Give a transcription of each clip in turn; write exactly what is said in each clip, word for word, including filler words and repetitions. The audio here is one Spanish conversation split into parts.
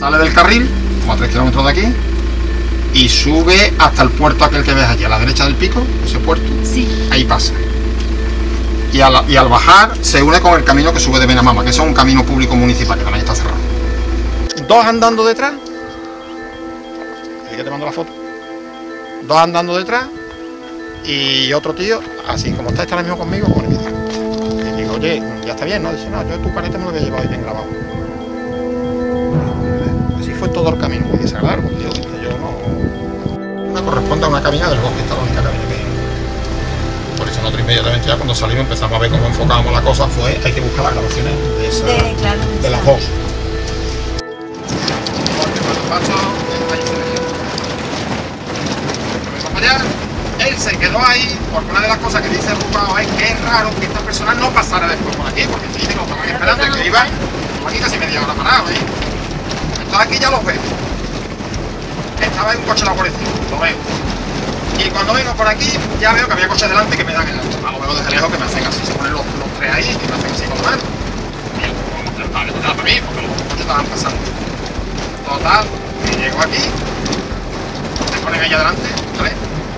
Sale del carril, como a tres kilómetros de aquí, y sube hasta el puerto aquel que ves allí, a la derecha del pico, ese puerto. Sí. Ahí pasa. Y al, y al bajar se une con el camino que sube de Benamama, que es un camino público municipal que también está cerrado. Dos andando detrás. Ahí que te mando la foto. Dos andando detrás y otro tío, así como está, está ahora mismo conmigo, con el vídeo. Y digo, oye, ya está bien, ¿no? Dice, no, yo tu carete me lo voy a llevar ahí bien grabado. Así fue todo el camino, muy desagradable, porque yo, yo no... No corresponde a una caminada del bosque, esta es la única camino que hay. Por eso nosotros inmediatamente ya cuando salimos empezamos a ver cómo enfocábamos la cosa, fue hay que buscar las grabaciones de, esa, de, claro, de las dos. Él se quedó ahí porque una de las cosas que dice Rubao es que es raro que esta persona no pasara después por aquí, porque si dice que lo estaban esperando, que iba aquí casi media hora parado, ¿eh? Entonces aquí ya los veo. Estaba en un coche de la Guardia Civil, lo veo. Y cuando vengo por aquí, ya veo que había coches delante que me dan el alto. Lo veo desde lejos que me hacen así, se ponen los, los tres ahí y me hacen así con la mano. Y yo, vamos a tratar de para mí, porque los coches estaban pasando. Total, que llego aquí, me ponen ahí adelante, tres.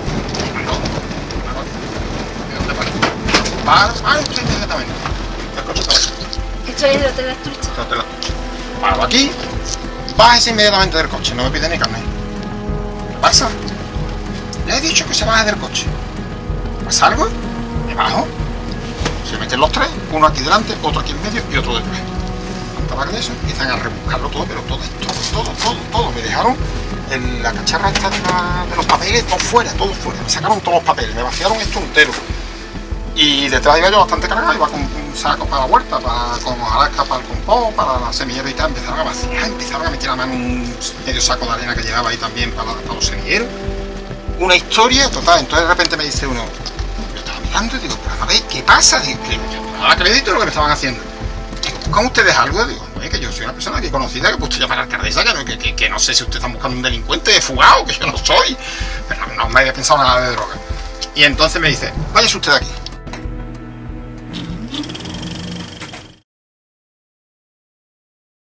Paro, paro usted inmediatamente. El coche está aquí. Esto es el hotel de Asturias. El hotel de Asturias. Paro aquí, bájese inmediatamente del coche, no me pide ni carnet. ¿Qué pasa? Le he dicho que se baje del coche. ¿Pasa algo? Me bajo. Se meten los tres, uno aquí delante, otro aquí en medio y otro después. Estaba de eso, empiezan a rebuscarlo todo, pero todo, todo, todo, todo, todo. Me dejaron en la cacharra esta de, la, de los papeles, todo fuera, todo fuera. Me sacaron todos los papeles, me vaciaron esto entero. Y detrás iba yo bastante cargado, iba con un saco para la huerta, para, con hojarasca para el compost, para la semillero y tal. Empezaron a vaciar, empezaron a meter a mano un medio saco de arena que llevaba ahí también para, para los semilleros. Una historia total. Entonces de repente me dice uno, yo estaba mirando y digo, pero a ver, ¿qué pasa? Digo, no daba crédito lo que me estaban haciendo. Digo, ¿buscan ustedes algo? Digo, oye, que yo soy una persona aquí conocida, que puedo llamar a la alcaldesa, que no, que, que, que no sé si ustedes están buscando un delincuente fugado, que yo no soy. Pero no me había pensado nada de droga. Y entonces me dice, váyase usted de aquí.